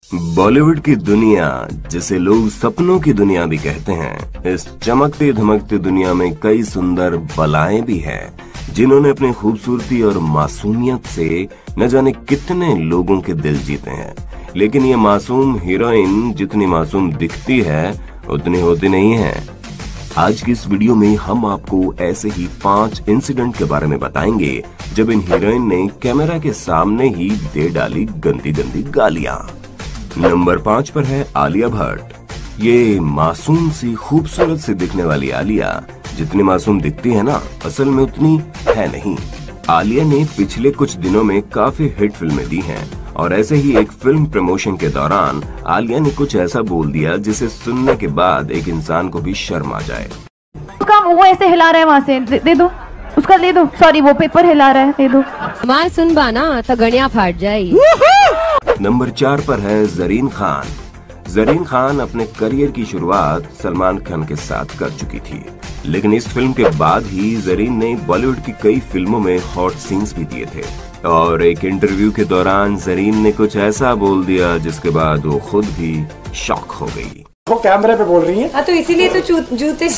बॉलीवुड की दुनिया, जिसे लोग सपनों की दुनिया भी कहते हैं, इस चमकती धमकती दुनिया में कई सुंदर बलाएं भी हैं, जिन्होंने अपनी खूबसूरती और मासूमियत से न जाने कितने लोगों के दिल जीते हैं। लेकिन ये मासूम हीरोइन जितनी मासूम दिखती है उतनी होती नहीं है। आज की इस वीडियो में हम आपको ऐसे ही 5 इंसिडेंट के बारे में बताएंगे जब इन हीरोइन ने कैमरा के सामने ही दे डाली गंदी गंदी गालियां। नंबर 5 पर है आलिया भट्ट। ये मासूम सी खूबसूरत सी दिखने वाली आलिया जितनी मासूम दिखती है ना, असल में उतनी है नहीं। आलिया ने पिछले कुछ दिनों में काफी हिट फिल्में दी हैं और ऐसे ही एक फिल्म प्रमोशन के दौरान आलिया ने कुछ ऐसा बोल दिया जिसे सुनने के बाद एक इंसान को भी शर्म आ जाए। वो ऐसे हिला रहा है, वहाँ से दे दो, उसका दे दो, सॉरी वो पेपर हिला रहा है, दे दो। मां सुन बाना तो गणिया फाट जाए। नंबर 4 पर है जरीन खान। जरीन खान अपने करियर की शुरुआत सलमान खान के साथ कर चुकी थी, लेकिन इस फिल्म के बाद ही जरीन ने बॉलीवुड की कई फिल्मों में हॉट सीन्स भी दिए थे और एक इंटरव्यू के दौरान जरीन ने कुछ ऐसा बोल दिया जिसके बाद वो खुद भी शॉक हो गई। वो कैमरे पे बोल रही है। हाँ, तो इसीलिए तो जूते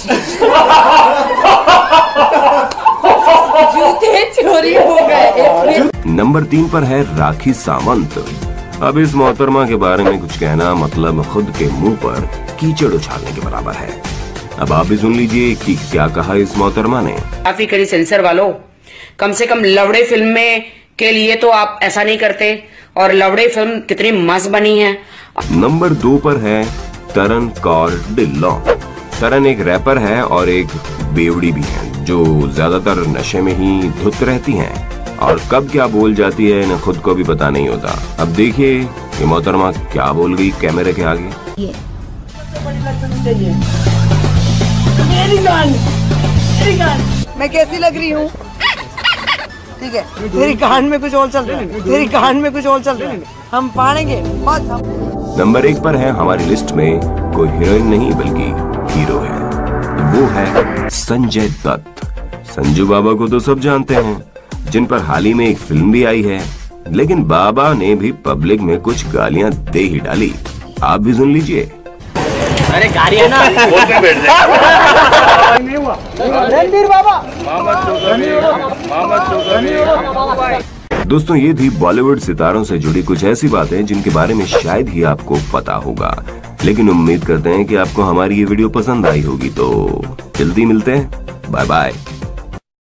चोरी हो गए। नंबर 3 पर है राखी सावंत। अब इस मोहतरमा के बारे में कुछ कहना मतलब खुद के मुंह पर कीचड़ उछालने के बराबर है। अब आप भी सुन लीजिए कि क्या कहा इस मोहतरमा ने। काफी कड़ी सेंसर वालों, कम से कम लवड़े फिल्म में के लिए तो आप ऐसा नहीं करते, और लवड़े फिल्म कितनी मस्त बनी है। नंबर 2 पर है तरन कौर ढिल्लों। तरन एक रैपर है और एक बेवड़ी भी है जो ज्यादातर नशे में ही धुत रहती हैं और कब क्या बोल जाती है इन्हें खुद को भी पता नहीं होता। अब देखिए ये मोहतरमा क्या बोल गई कैमरे के आगे। मैं कैसी लग रही हूँ? ठीक है, तेरी कान में कुछ और चल रहा है, तेरी कान में कुछ और चल रहा है, हम पाड़ेंगे बस हम। नंबर 1 पर है हमारी लिस्ट में कोई हीरोइन नहीं बल्कि हीरो है, वो है संजय दत्त। संजू बाबा को तो सब जानते हैं, जिन पर हाल ही में एक फिल्म भी आई है, लेकिन बाबा ने भी पब्लिक में कुछ गालियां दे ही डाली। आप भी सुन लीजिए। अरे गाड़ी है ना, नहीं हुआ रणबीर बाबा। दोस्तों, ये थी बॉलीवुड सितारों से जुड़ी कुछ ऐसी बातें जिनके बारे में शायद ही आपको पता होगा, लेकिन उम्मीद करते हैं कि आपको हमारी ये वीडियो पसंद आई होगी। तो जल्दी मिलते हैं, बाय बाय।